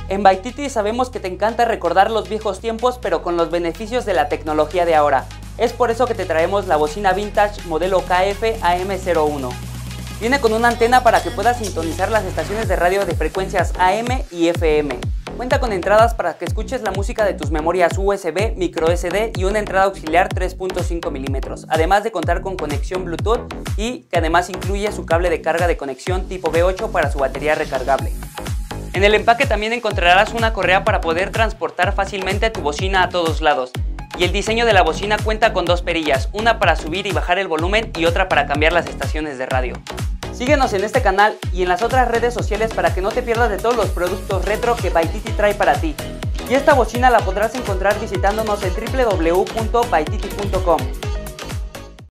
En Baititi sabemos que te encanta recordar los viejos tiempos, pero con los beneficios de la tecnología de ahora. Es por eso que te traemos la bocina vintage modelo KF AM01. Viene con una antena para que puedas sintonizar las estaciones de radio de frecuencias AM y FM. Cuenta con entradas para que escuches la música de tus memorias USB, micro SD y una entrada auxiliar 3.5 mm, además de contar con conexión Bluetooth y que además incluye su cable de carga de conexión tipo B8 para su batería recargable. En el empaque también encontrarás una correa para poder transportar fácilmente tu bocina a todos lados. Y el diseño de la bocina cuenta con dos perillas, una para subir y bajar el volumen y otra para cambiar las estaciones de radio. Síguenos en este canal y en las otras redes sociales para que no te pierdas de todos los productos retro que Baititi trae para ti. Y esta bocina la podrás encontrar visitándonos en www.baititi.com.